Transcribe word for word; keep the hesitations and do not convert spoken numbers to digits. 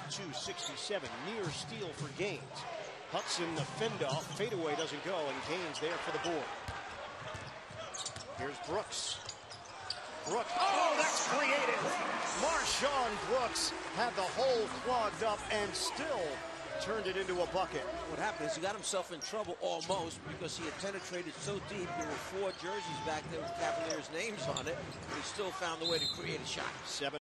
seventy-two sixty-seven. Near steal for Gaines. Hudson, the fend-off. Fadeaway doesn't go, and Gaines there for the board. Here's Brooks. Brooks. Oh, that's creative. MarShon Brooks had the hole clogged up and still turned it into a bucket. What happened is he got himself in trouble almost because he had penetrated so deep. There were four jerseys back there with Cavaliers names on it, but he still found a way to create a shot. Seven.